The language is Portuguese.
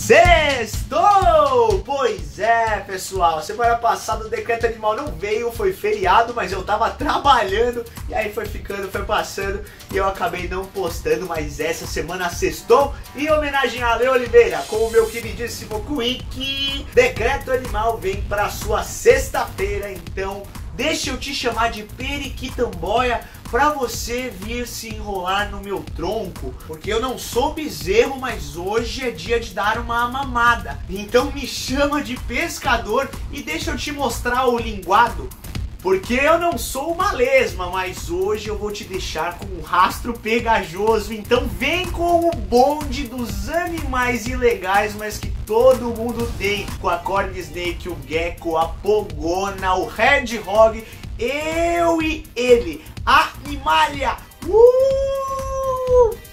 Sextou! Pois é, pessoal, semana passada o decreto animal não veio, foi feriado, mas eu tava trabalhando e aí foi ficando, foi passando e eu acabei não postando, mas essa semana sextou e em homenagem a Ale Oliveira, com o meu queridíssimo Quick, decreto animal vem pra sua sexta-feira, então deixa eu te chamar de periquitamboia pra você vir se enrolar no meu tronco, porque eu não sou bezerro, mas hoje é dia de dar uma mamada. Então me chama de pescador e deixa eu te mostrar o linguado, porque eu não sou uma lesma, mas hoje eu vou te deixar com um rastro pegajoso. Então vem com o bonde dos animais ilegais, mas que todo mundo tem, com a corn snake, o gecko, a pogona, o hedgehog, eu e ele, a Animalia.